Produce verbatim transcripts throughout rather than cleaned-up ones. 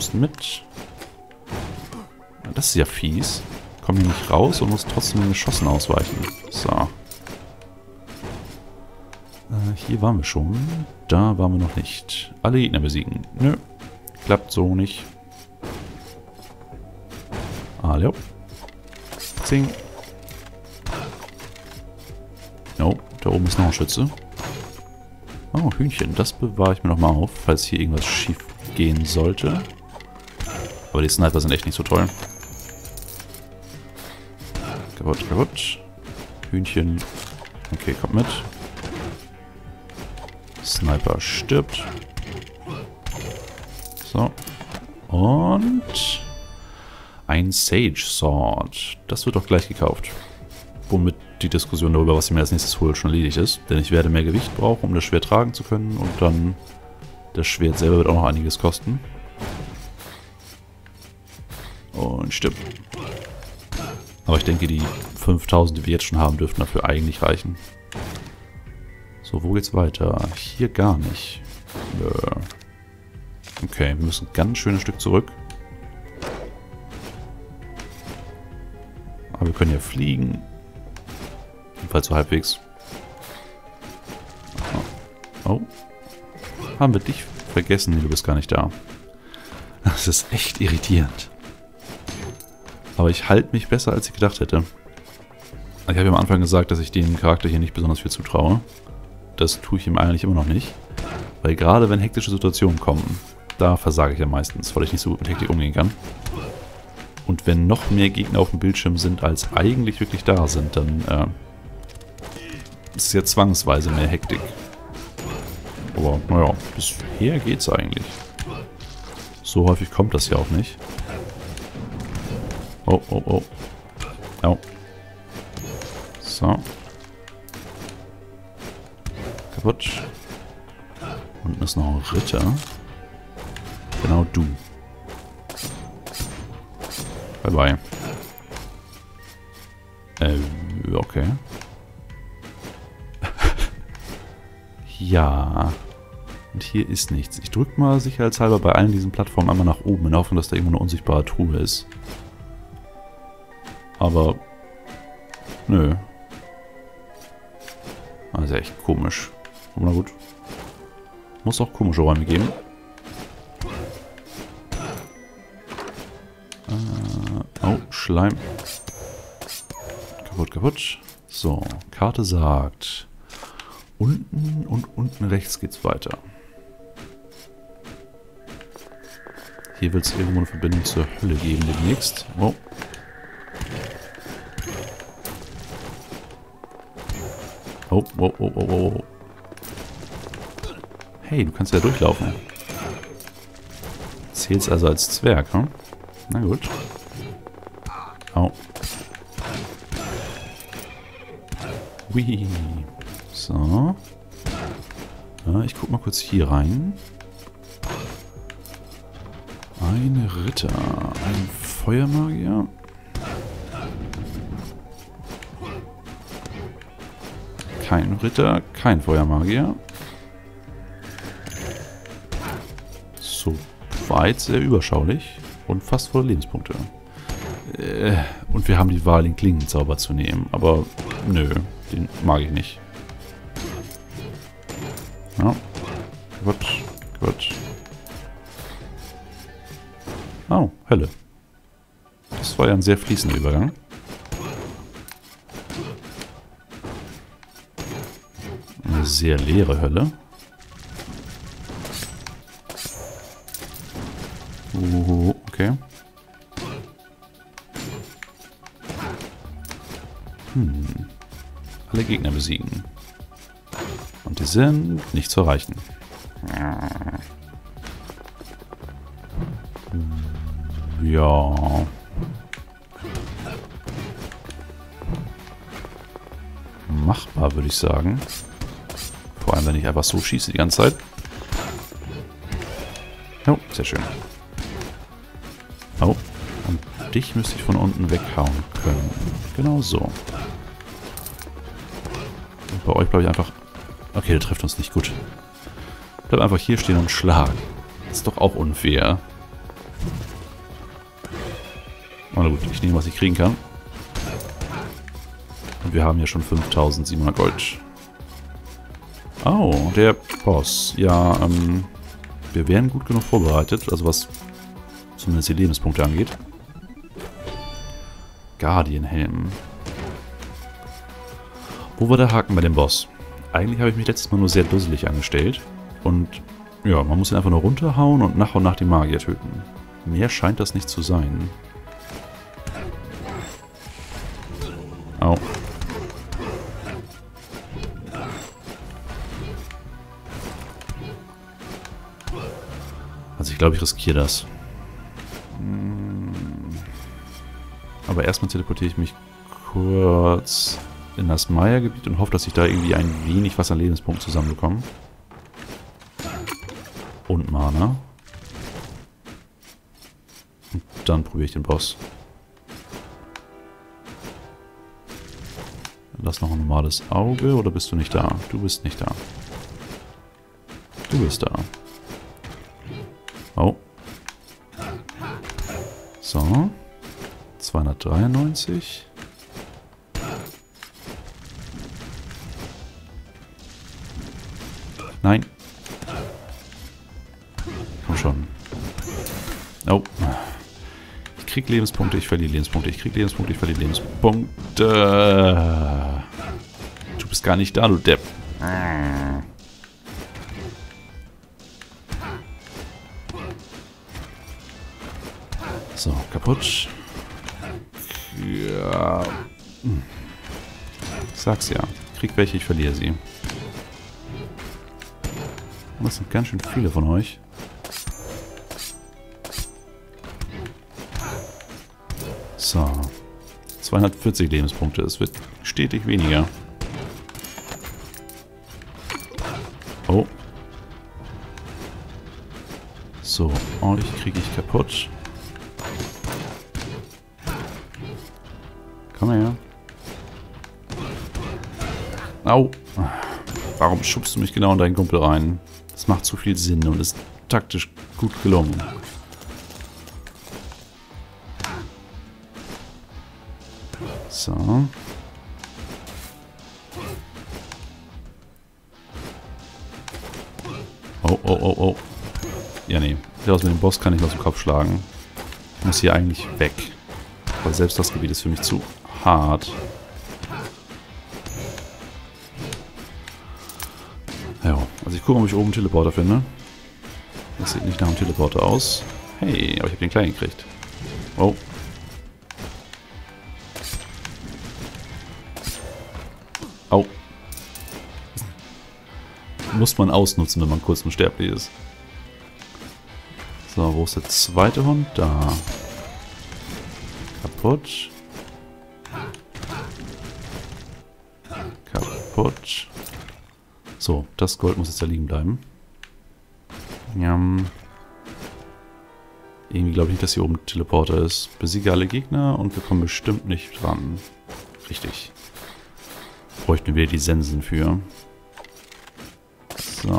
kommst mit. Das ist ja fies. Komm hier nicht raus und muss trotzdem den Geschossen ausweichen. So. Äh, hier waren wir schon. Da waren wir noch nicht. Alle Gegner besiegen. Nö. Klappt so nicht. Hallo. Zing. Oh, da oben ist noch ein Schütze. Oh, Hühnchen. Das bewahre ich mir nochmal auf, falls hier irgendwas schief gehen sollte. Aber die Sniper sind echt nicht so toll. Kaputt, kaputt. Hühnchen. Okay, kommt mit. Sniper stirbt. So. Und ein Sage Sword. Das wird doch gleich gekauft. Womit die Diskussion darüber, was ich mir als nächstes hole, schon erledigt ist. Denn ich werde mehr Gewicht brauchen, um das Schwert tragen zu können. Und dann das Schwert selber wird auch noch einiges kosten. Und stirbt. Aber ich denke, die fünftausend, die wir jetzt schon haben, dürften dafür eigentlich reichen. So, wo geht's weiter? Hier gar nicht. Nö. Okay, wir müssen ein ganz schönes Stück zurück. Aber wir können ja fliegen. Jedenfalls so halbwegs. Oh. Oh. Haben wir dich vergessen? Nee, du bist gar nicht da. Das ist echt irritierend. Aber ich halte mich besser, als ich gedacht hätte. Ich habe ja am Anfang gesagt, dass ich dem Charakter hier nicht besonders viel zutraue. Das tue ich ihm eigentlich immer noch nicht. Weil gerade wenn hektische Situationen kommen, da versage ich ja meistens, weil ich nicht so gut mit Hektik umgehen kann. Und wenn noch mehr Gegner auf dem Bildschirm sind, als eigentlich wirklich da sind, dann äh, ist es ja zwangsweise mehr Hektik. Aber naja, bisher geht's eigentlich. So häufig kommt das ja auch nicht. Oh, oh, oh. Oh. So. Kaputt. Unten ist noch ein Ritter. Genau du. Bye bye. Äh, okay. Ja. Und hier ist nichts. Ich drücke mal sicherheitshalber bei allen diesen Plattformen einmal nach oben, in der Hoffnung, dass da irgendwo eine unsichtbare Truhe ist. Aber, nö. Also echt komisch. Aber na gut. Muss auch komische Räume geben. Äh, oh, Schleim. Kaputt, kaputt. So, Karte sagt, unten und unten rechts geht's weiter. Hier wird es irgendwo eine Verbindung zur Hölle geben demnächst. Oh. Oh, oh, oh, oh, oh. Hey, du kannst ja durchlaufen. Zählst also als Zwerg, hm? Na gut. Au. Hui. So. Ja, ich guck mal kurz hier rein. Ein Ritter. Ein Feuermagier. Kein Ritter, kein Feuermagier. So weit sehr überschaulich und fast voller Lebenspunkte. Äh, und wir haben die Wahl, den Klingenzauber zu nehmen. Aber nö, den mag ich nicht. Ja, gut, gut. Oh, Hölle. Das war ja ein sehr fließender Übergang. Eine sehr leere Hölle. Oh, okay. Hm. Alle Gegner besiegen. Und die sind nicht zu erreichen. Ja. Machbar, würde ich sagen. Vor allem, wenn ich einfach so schieße die ganze Zeit. Oh, sehr schön. Oh, und dich müsste ich von unten weghauen können. Genau so. Und bei euch bleibe ich einfach... Okay, der trifft uns nicht gut. Bleib einfach hier stehen und schlagen. Das ist doch auch unfair. Na gut, ich nehme, was ich kriegen kann. Und wir haben ja schon fünftausendsiebenhundert Gold. Oh, der Boss. Ja, ähm, wir wären gut genug vorbereitet, also was zumindest die Lebenspunkte angeht. Guardian-Helm. Wo war der Haken bei dem Boss? Eigentlich habe ich mich letztes Mal nur sehr dusselig angestellt. Und ja, man muss ihn einfach nur runterhauen und nach und nach die Magier töten. Mehr scheint das nicht zu sein. Au. Also ich glaube, ich riskiere das. Aber erstmal teleportiere ich mich kurz in das Maya-Gebiet und hoffe, dass ich da irgendwie ein wenig was an Lebenspunkten zusammenbekomme. Und Mana. Und dann probiere ich den Boss. Lass noch ein normales Auge, oder bist du nicht da? Du bist nicht da. Du bist da. Oh. So. zweihundertdreiundneunzig. Nein. Komm schon. Oh. Ich krieg Lebenspunkte, ich verliere Lebenspunkte. Ich krieg Lebenspunkte, ich verliere Lebenspunkte. Du bist gar nicht da, du Depp. So, kaputt. Ja. Ich sag's ja. Ich krieg welche, ich verliere sie. Das sind ganz schön viele von euch. So. zweihundertvierzig Lebenspunkte. Es wird stetig weniger. Oh. So. Ordentlich kriege ich kaputt. Komm her. Au. Warum schubst du mich genau in deinen Kumpel rein? Das macht zu viel Sinn und ist taktisch gut gelungen. So. Oh, oh, oh, oh. Ja, nee. Das mit dem Boss kann ich aus dem Kopf schlagen. Ich muss hier eigentlich weg. Weil selbst das Gebiet ist für mich zu hart. Ja, also ich gucke, ob ich oben einen Teleporter finde. Das sieht nicht nach einem Teleporter aus. Hey, aber ich habe den kleinen gekriegt. Oh. Au. Muss man ausnutzen, wenn man kurz unsterblich ist. So, wo ist der zweite Hund? Da. Kaputt. Kaputt. So, das Gold muss jetzt da liegen bleiben. Ja. Irgendwie glaube ich nicht, dass hier oben ein Teleporter ist. Besiege alle Gegner und wir kommen bestimmt nicht dran. Richtig. Bräuchten wir die Sensen für. So.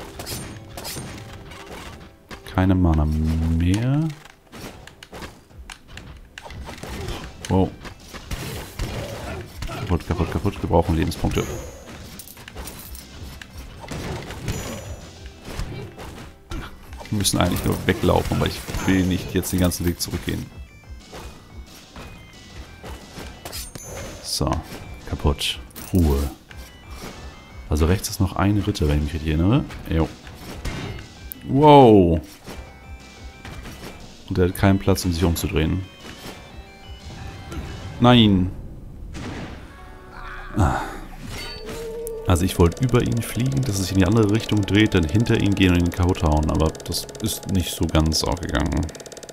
Keine Mana mehr. Wow. Kaputt, kaputt, kaputt. Wir brauchen Lebenspunkte. Wir müssen eigentlich nur weglaufen, weil ich will nicht jetzt den ganzen Weg zurückgehen. So. Kaputt. Ruhe. Also rechts ist noch ein Ritter, wenn ich mich richtig erinnere. Jo. Wow. Und er hat keinen Platz, um sich umzudrehen. Nein. Also ich wollte über ihn fliegen, dass es sich in die andere Richtung dreht, dann hinter ihn gehen und ihn kaputt hauen. Aber das ist nicht so ganz aufgegangen.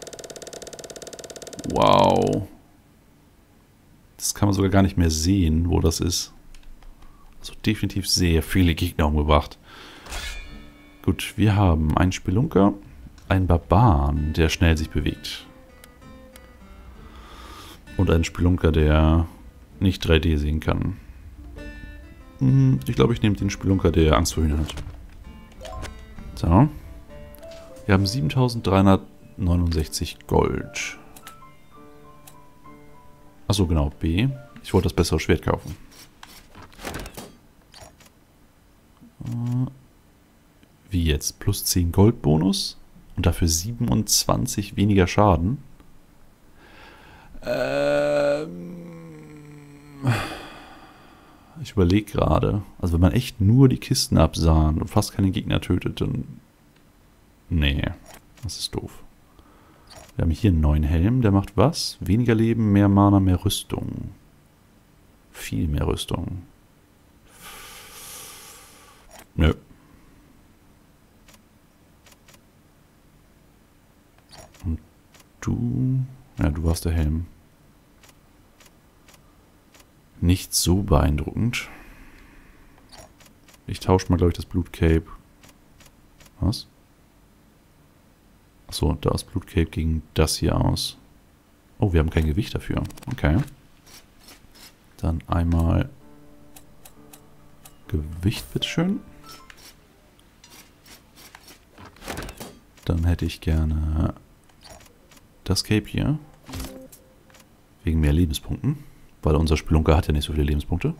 Wow. Das kann man sogar gar nicht mehr sehen, wo das ist. Also definitiv sehr viele Gegner umgebracht. Gut, wir haben einen Spelunker, einen Barbaren, der schnell sich bewegt. Und einen Spelunker, der nicht drei D sehen kann. Ich glaube, ich nehme den Spelunker, der Angst vor Hühnern hat. So. Wir haben siebentausenddreihundert neunundsechzig Gold. Achso, genau, B. Ich wollte das bessere Schwert kaufen. Wie jetzt? Plus zehn Gold Bonus und dafür siebenundzwanzig weniger Schaden. Ähm... Ich überlege gerade. Also wenn man echt nur die Kisten absahnt und fast keine Gegner tötet, dann... Nee, das ist doof. Wir haben hier einen neuen Helm, der macht was? Weniger Leben, mehr Mana, mehr Rüstung. Viel mehr Rüstung. Nö. Und du... Ja, du warst der Helm. Nicht so beeindruckend. Ich tausche mal, glaube ich, das Blutcape. Was? Achso, da ist Blutcape gegen das hier aus. Oh, wir haben kein Gewicht dafür. Okay. Dann einmal Gewicht, bitteschön. Dann hätte ich gerne das Cape hier. Wegen mehr Lebenspunkten. Weil unser Spelunker hat ja nicht so viele Lebenspunkte.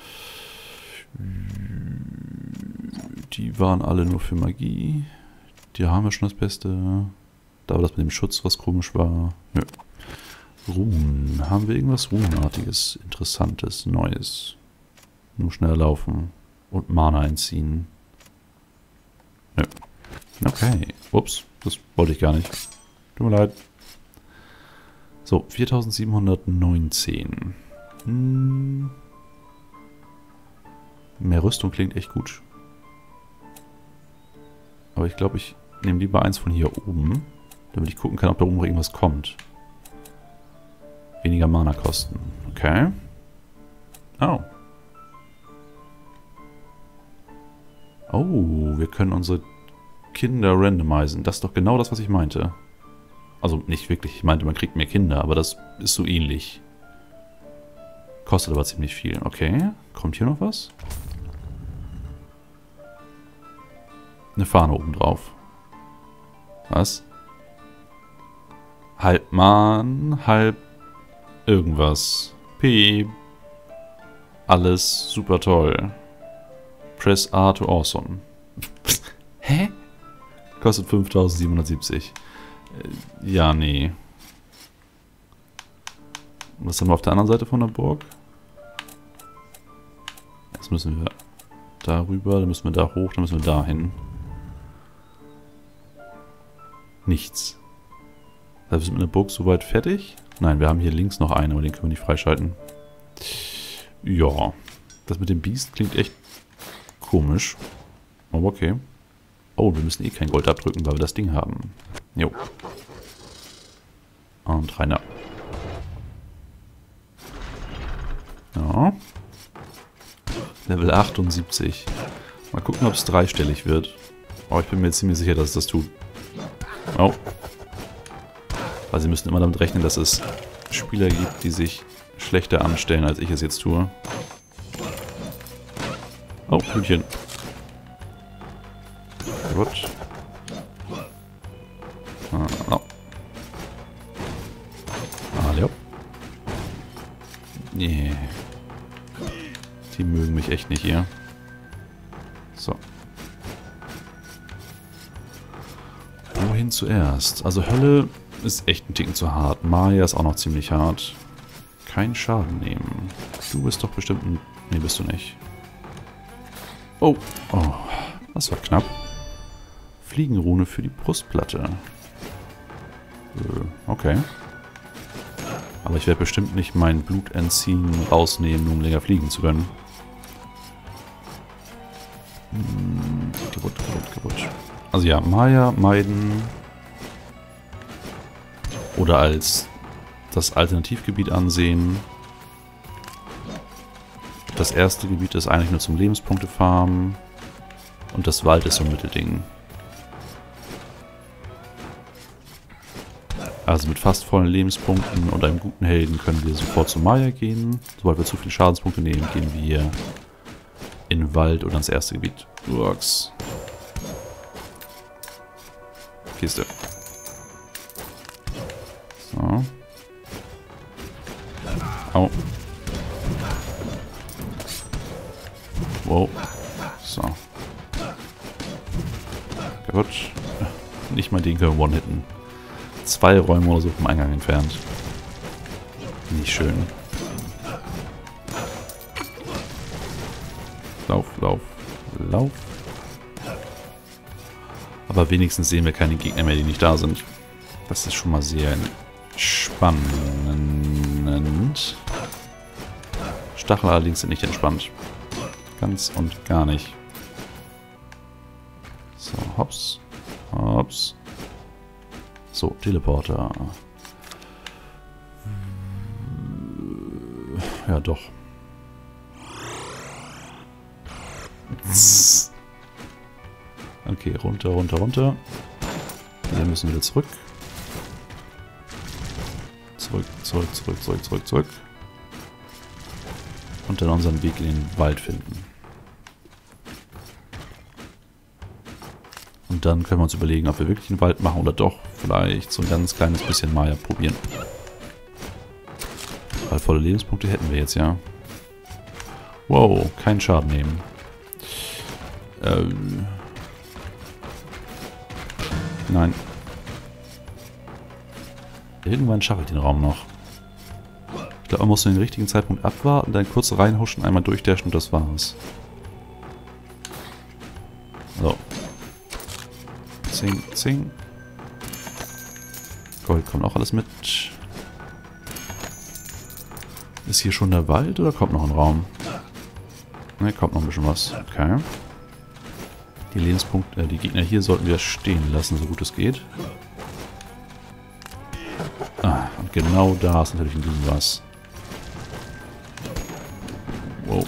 Die waren alle nur für Magie. Die haben wir schon das Beste. Da war das mit dem Schutz, was komisch war. Nö. Runen. Haben wir irgendwas Runenartiges, Interessantes, Neues? Nur schneller laufen. Und Mana einziehen. Nö. Okay. Ups, das wollte ich gar nicht. Tut mir leid. So, viertausendsiebenhundertneunzehn. Hm. Mehr Rüstung klingt echt gut. Aber ich glaube, ich nehme lieber eins von hier oben, damit ich gucken kann, ob da oben noch irgendwas kommt. Weniger Mana kosten. Okay. Oh. Oh, wir können unsere Kinder randomisieren. Das ist doch genau das, was ich meinte. Also nicht wirklich, ich meinte, man kriegt mehr Kinder, aber das ist so ähnlich. Kostet aber ziemlich viel. Okay, kommt hier noch was? Eine Fahne oben drauf. Was? Halb Mann, halb irgendwas. P. Alles super toll. Press A to awesome. Hä? Kostet fünftausendsiebenhundertsiebzig. Äh, ja, nee. Was haben wir auf der anderen Seite von der Burg? Jetzt müssen wir darüber, dann müssen wir da hoch, dann müssen wir da hin. Nichts. Also wir sind mit der Burg soweit fertig. Nein, wir haben hier links noch einen, aber den können wir nicht freischalten. Ja, das mit dem Biest klingt echt komisch. Aber okay. Oh, wir müssen eh kein Gold abdrücken, weil wir das Ding haben. Jo. Und rein da. Ja. Level achtundsiebzig. Mal gucken, ob es dreistellig wird. Aber ich bin mir ziemlich sicher, dass es das tut. Oh. Weil sie müssen immer damit rechnen, dass es Spieler gibt, die sich schlechter anstellen, als ich es jetzt tue. Oh, Hühnchen. Gut. Ah, oh. Ah, ja. Nee. Die mögen mich echt nicht hier. So. Wohin zuerst? Also Hölle ist echt ein Ticken zu hart. Maya ist auch noch ziemlich hart. Kein Schaden nehmen. Du bist doch bestimmt ein... Nee, bist du nicht. Oh. Oh. Das war knapp. Fliegenrune für die Brustplatte. Äh, okay. Aber ich werde bestimmt nicht mein Blut entziehen, rausnehmen, um länger fliegen zu können. Hm, kaputt, kaputt, kaputt. Also ja, Maya meiden. Oder als das Alternativgebiet ansehen. Das erste Gebiet ist eigentlich nur zum Lebenspunkte farmen. Und das Wald ist so ein Mittelding. Also mit fast vollen Lebenspunkten und einem guten Helden können wir sofort zu Maya gehen. Sobald wir zu viele Schadenspunkte nehmen, gehen wir in den Wald oder ins erste Gebiet. Works. Kiste. Genau. Wow. So. Gut. Nicht mal den können wir one-hitten. Zwei Räume oder so vom Eingang entfernt. Nicht schön. Lauf, lauf, lauf. Aber wenigstens sehen wir keine Gegner mehr, die nicht da sind. Das ist schon mal sehr spannend. Stachel allerdings sind nicht entspannt. Ganz und gar nicht. So, hops. Hops. So, Teleporter. Ja, doch. Okay, runter, runter, runter. Hier müssen wir wieder zurück. Zurück, zurück, zurück, zurück, zurück, zurück. Und dann unseren Weg in den Wald finden. Und dann können wir uns überlegen, ob wir wirklich einen Wald machen oder doch vielleicht so ein ganz kleines bisschen Maya probieren. Weil volle Lebenspunkte hätten wir jetzt, ja. Wow, keinen Schaden nehmen. Ähm. Nein. Irgendwann schaffe ich den Raum noch. Ich glaube, man muss den richtigen Zeitpunkt abwarten, dann kurz reinhuschen, einmal durchdashen und das war's. So. Zing, zing. Gold kommt auch alles mit. Ist hier schon der Wald oder kommt noch ein Raum? Ne, kommt noch ein bisschen was. Okay. Die Lebenspunkte, äh, die Gegner hier sollten wir stehen lassen, so gut es geht. Ah, und genau da ist natürlich ein bisschen was. Wow.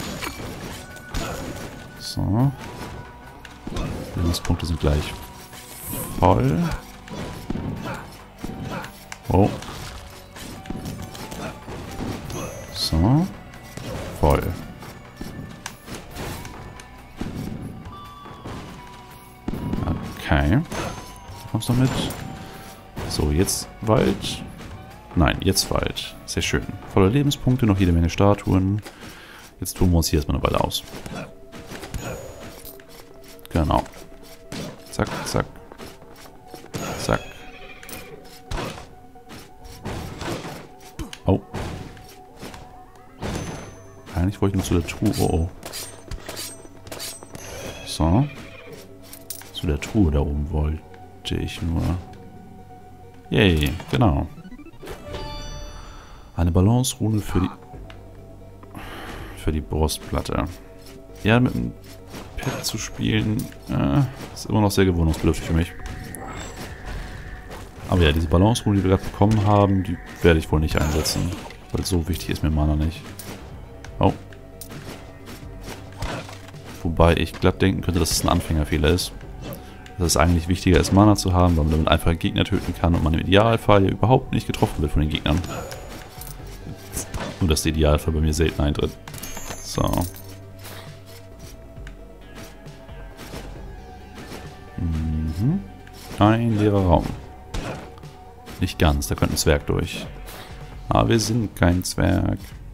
So. Die Lebenspunkte sind gleich voll. Oh. So. Voll. Okay. Kommst du noch mit? So, jetzt Wald. Nein, jetzt Wald. Sehr schön. Voller Lebenspunkte, noch jede Menge Statuen. Jetzt tun wir uns hier erstmal eine Weile aus. Genau. Zack, zack. Zack. Oh. Eigentlich wollte ich nur zu der Truhe. Oh, oh. So. Zu der Truhe da oben wollte ich nur. Yay, genau. Eine Balance-Rune für die für die Brustplatte. Ja, mit dem Pad zu spielen, äh, ist immer noch sehr gewöhnungsbedürftig für mich. Aber ja, diese Balance-Rune, die wir gerade bekommen haben, die werde ich wohl nicht einsetzen. Weil so wichtig ist mir Mana nicht. Oh. Wobei ich glatt denken könnte, dass es ein Anfängerfehler ist. Dass es eigentlich wichtiger ist, Mana zu haben, weil man damit einfach Gegner töten kann und man im Idealfall ja überhaupt nicht getroffen wird von den Gegnern. Nur, dass der Idealfall bei mir selten eintritt. So. Mhm. Ein leerer Raum. Nicht ganz, da könnte ein Zwerg durch. Aber wir sind kein Zwerg.